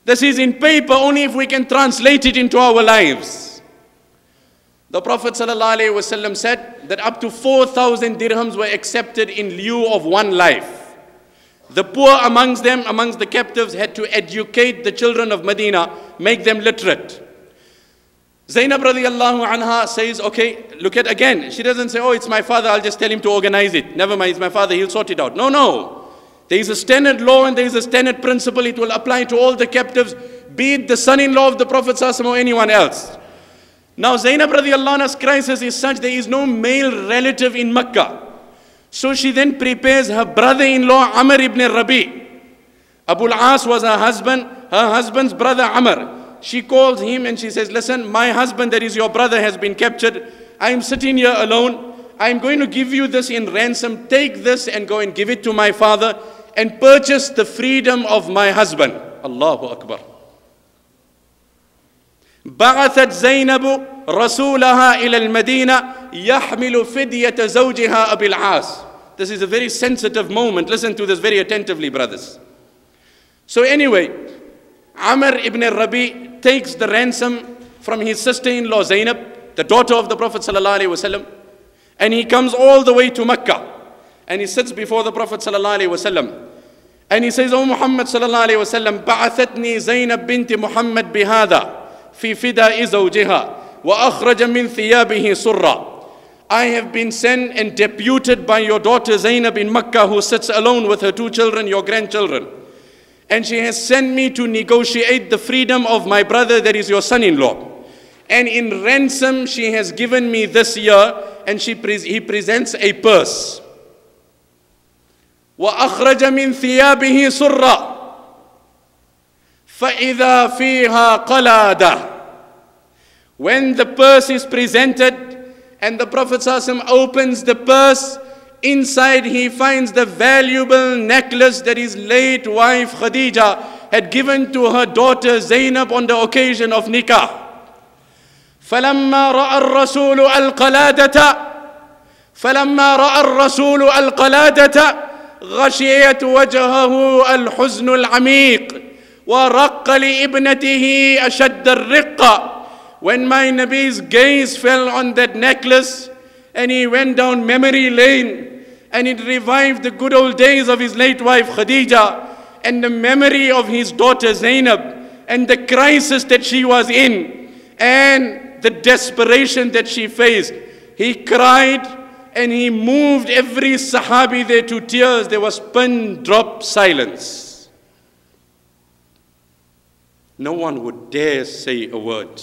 This is in paper, only if we can translate it into our lives. The Prophet ﷺ said that up to 4,000 dirhams were accepted in lieu of one life. The poor amongst them, amongst the captives, had to educate the children of Medina, make them literate. Zainab radiallahu anha says, okay, look at again. She doesn't say, oh, it's my father, I'll just tell him to organize it. Never mind, it's my father, he'll sort it out. No, no. There is a standard law and there is a standard principle. It will apply to all the captives, be it the son-in-law of the Prophet ﷺ or anyone else. Now Zainab radiallahu anha's crisis is such, there is no male relative in Mecca. So she then prepares her brother-in-law Amr ibn Rabi. Abu al-As was her husband's brother Amr. She calls him and she says, listen, my husband, that is your brother, has been captured. I am sitting here alone. I am going to give you this in ransom. Take this and go and give it to my father and purchase the freedom of my husband. Allahu Akbar. بعثت زينب رسولها إلى المدينة يحمل فدية زوجها أبي العاص. This is a very sensitive moment. Listen to this very attentively, brothers. So anyway, Amr ibn Rabi takes the ransom from his sister-in-law Zainab, the daughter of the Prophet ﷺ, and he comes all the way to Mecca and he sits before the Prophet ﷺ and he says, O Muhammad ﷺ, بعثتني زينب بنت محمد بهذا في فداء زوجها وأخرج من ثيابه سرا. I have been sent and deputed by your daughter Zainab in Mecca, who sits alone with her two children, your grandchildren. And she has sent me to negotiate the freedom of my brother, that is your son-in-law. And in ransom she has given me this year, and he presents a purse. وَأَخْرَجَ مِنْ ثِيَابِهِ سُرًّا فَإِذَا فِيهَا قَلَادَةٌ. When the purse is presented and the Prophet ﷺ opens the purse, inside he finds the valuable necklace that his late wife Khadija had given to her daughter Zainab on the occasion of nikah. فَلَمَّا رَأَى الرَّسُولُ الْقَلَادَةَ غَشِيَتْ وَجْهَهُ الْحُزْنُ الْعَمِيقُ وَرَقَّ لِإِبْنَتِهِ أَشَدَّ الرِّقَّةِ. When my Nabi's gaze fell on that necklace and he went down memory lane, and it revived the good old days of his late wife Khadija and the memory of his daughter Zainab and the crisis that she was in and the desperation that she faced. He cried and he moved every Sahabi there to tears. There was pin-drop silence. No one would dare say a word.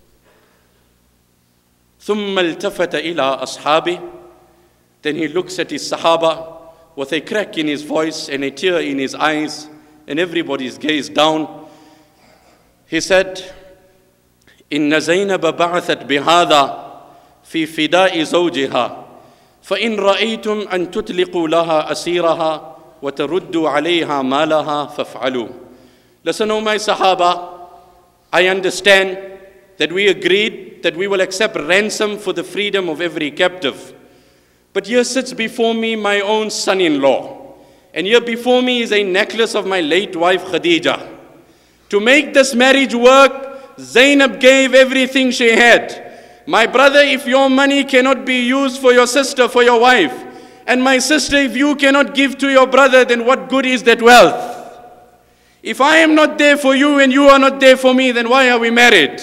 ثُمَّ الْتَفَتَ إِلَىٰ أَصْحَابِهِ. Then he looks at his Sahaba with a crack in his voice and a tear in his eyes and everybody's gaze down. He said, إِنَّ زَيْنَبَ بَعَثَتْ بِهَذَا فِي فِدَاءِ زَوْجِهَا فَإِنْ رَأَيْتُمْ أَن تُطْلِقُوا لَهَا أَسِيرَهَا وَتَرُدُّوا عَلَيْهَا مَالَهَا فَافْعَلُوا. Listen, O my Sahaba, I understand that we agreed that we will accept ransom for the freedom of every captive. But here sits before me my own son-in-law. And here before me is a necklace of my late wife Khadija. To make this marriage work, Zainab gave everything she had. My brother, if your money cannot be used for your sister, for your wife, and my sister, if you cannot give to your brother, then what good is that wealth? If I am not there for you and you are not there for me, then why are we married?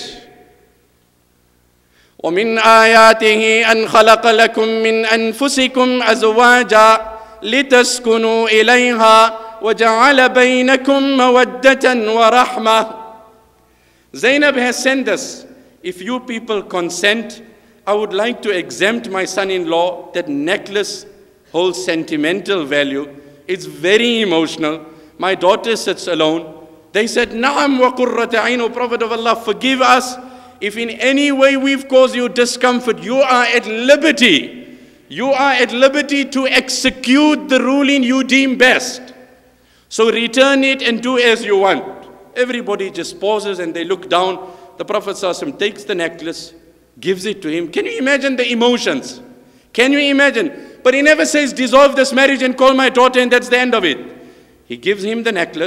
وَمِنْ آيَاتِهِ أَنْ خَلَقَ لَكُم مِّنْ أَنفُسِكُمْ أَزْوَاجًا لِتَسْكُنُوا إِلَيْهَا وَجَعَلَ بَيْنَكُمْ مَوَدَّةً وَرَحْمَةً. Zainab has sent us. If you people consent, I would like to exempt my son-in-law. That necklace holds sentimental value. It's very emotional. My daughter sits alone. They said, Na'am wa qurrata ayn, O Prophet of Allah, forgive us. If in any way we've caused you discomfort, you are at liberty. You are at liberty to execute the ruling you deem best. So return it and do as you want. Everybody just pauses and they look down. The Prophet ﷺ takes the necklace, gives it to him. Can you imagine the emotions? Can you imagine? But he never says, dissolve this marriage and call my daughter and that's the end of it. He gives him the necklace,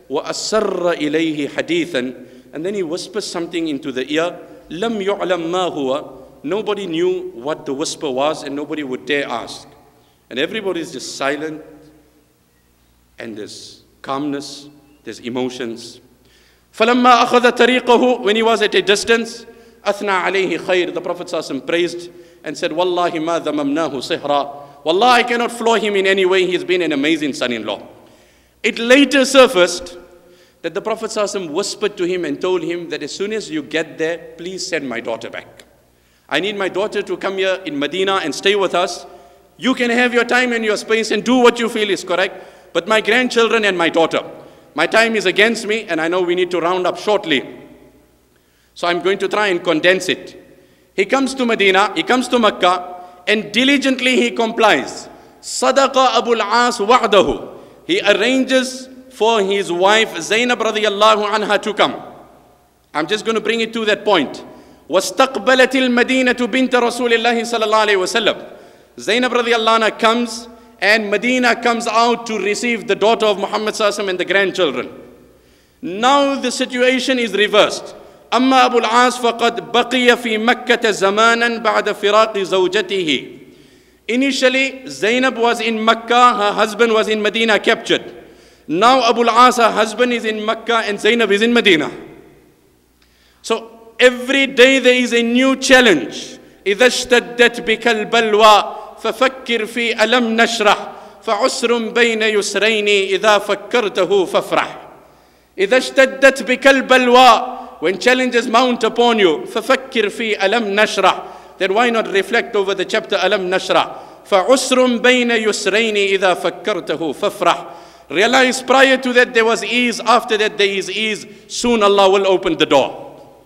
وَأَسَرَّ إِلَيْهِ حَدِيثًا, and then he whispers something into the ear. لَمْ يُعْلَمْ مَا هُوَ, nobody knew what the whisper was and nobody would dare ask. And everybody's just silent, and there's calmness, there's emotions. فَلَمَّا أَخَذَ طَرِيقَهُ, when he was at a distance, أَثْنَى عَلَيْهِ خَيْرٍ, the Prophet ﷺ praised and said, وَاللَّهِ مَا ذَمَمْنَاهُ صِحْرًا, Wallah, I cannot floor him in any way, he's been an amazing son-in-law. It later surfaced that the Prophet ﷺ whispered to him and told him that as soon as you get there, please send my daughter back. I need my daughter to come here in Medina and stay with us. You can have your time and your space and do what you feel is correct, but my grandchildren and my daughter, my time is against me and I know we need to round up shortly. So I'm going to try and condense it. He comes to Medina, he comes to Makkah, and diligently he complies. Sadaqa Abul As wa'dahu. He arranges for his wife Zainab radiyallahu anha to come. I'm just going to bring it to that point. وَاسْتَقْبَلَتِ الْمَدِينَةُ بِنْتَ رَسُولِ اللَّهِ صَلَى اللَّهُ عَلَيْهِ وَسَلَّمَ. Zainab radiyallahu anha comes, and Medina comes out to receive the daughter of Muhammad sallallahu alaihi wasallam and the grandchildren. Now the situation is reversed. أما أبو العاص فقد بقي في مكة زمانا بعد فراق زوجته. Initially, Zainab was in Makkah, her husband was in Medina captured. Now Abu al-As, her husband, is in Makkah and Zainab is in Medina. So every day there is a new challenge. إذا اشتدت بك البلوى ففكر في ألم نشرح فعسر بين يسرين إذا فكرته فافرح. إذا اشتدت بك البلوى, when challenges mount upon you, ففكر في ألم نشرح, then why not reflect over the chapter ألم نشرح. فعسر بين يسرين إذا فكرته فافرح. Realize prior to that there was ease, after that there is ease, soon Allah will open the door.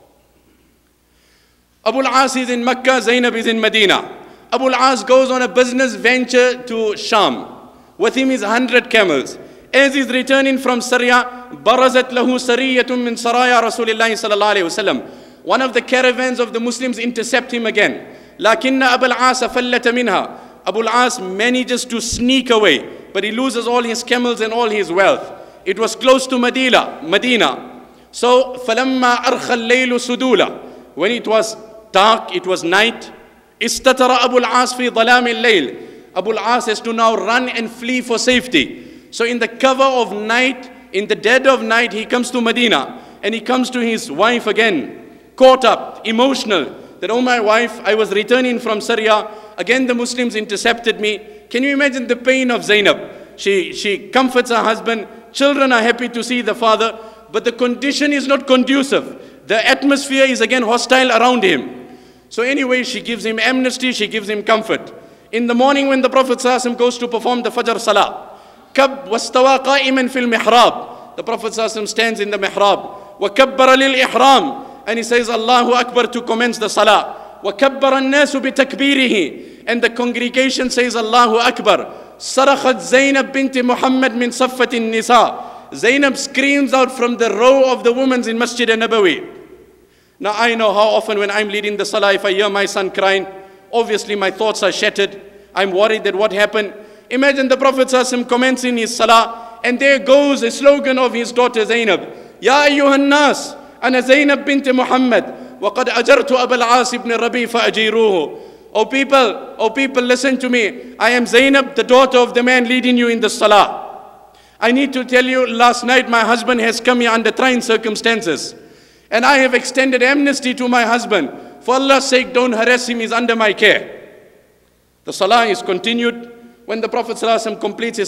Abu al-As is in Makkah, Zainab is in Medina. Abu al-As goes on a business venture to Sham. With him is 100 camels. As he's returning from Syria, barazat lahu sariyatun min saraya Rasulillahi sallallahu alayhi wasallam. One of the caravans of the Muslims intercept him again. Lakinna Abu al-As fallata minha. Abu al-As manages to sneak away, but he loses all his camels and all his wealth. It was close to Medina. So, فَلَمَّا أَرْخَ اللَّيْلُ سُدُولًا. When it was dark, it was night. Istatara Abu al-As fi dhalam al-layl. Abu al-As has to now run and flee for safety. So in the cover of night, in the dead of night, he comes to Medina and he comes to his wife again, caught up, emotional, that, oh my wife, I was returning from Syria. Again the Muslims intercepted me. Can you imagine the pain of Zainab? She comforts her husband. Children are happy to see the father, but the condition is not conducive. The atmosphere is again hostile around him. So anyway, she gives him amnesty, she gives him comfort. In the morning when the Prophet ﷺ goes to perform the Fajr Salah, Kab wastawa qa'iman fil mihrab. The Prophet ﷺ stands in the mihrab. Wa kabbara lil ihram. And he says, Allahu Akbar, to commence the Salah. Wa kabbara an-nasu bi takbirihi. And the congregation says, Allahu Akbar. Sarakhat Zainab binti Muhammad min saffatin nisa. Zainab screams out from the row of the women in Masjid al-Nabawi. Now I know how often when I'm leading the Salah, if I hear my son crying, obviously my thoughts are shattered. I'm worried that what happened. Imagine the Prophet ﷺ commencing his Salah, and there goes a slogan of his daughter Zainab. Ya ayyuhan nas, ana Zainab binti Muhammad, wa qad ajartu Abul As ibn Rabi fa ajiruhu. Oh people, listen to me. I am Zainab, the daughter of the man leading you in the Salah. I need to tell you, last night my husband has come here under trying circumstances. And I have extended amnesty to my husband. For Allah's sake, don't harass him, he's under my care. The Salah is continued. When the Prophet ﷺ completes his